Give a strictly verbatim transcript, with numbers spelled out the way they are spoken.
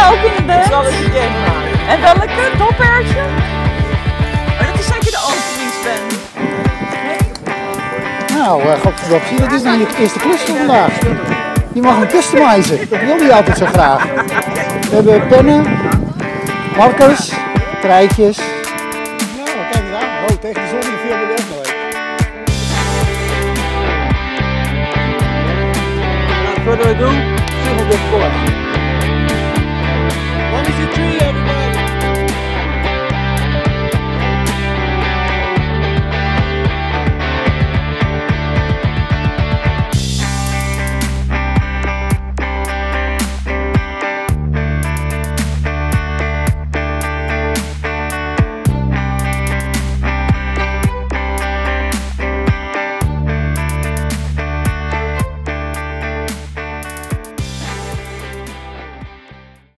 ook in de band? Ik zal het je maken. En welke? Dopertje? Maar dat is zeker de openingsband. Nee? Nou, uh, godverdomme, dat is dan je eerste klus voor vandaag. Je mag hem customizen, dat wil hij altijd zo graag. We hebben pennen, markers, krijtjes. Nou, kijk eens aan. Oh, tegen de zon viel me echt nooit. Wat willen we doen? Single disc collectie.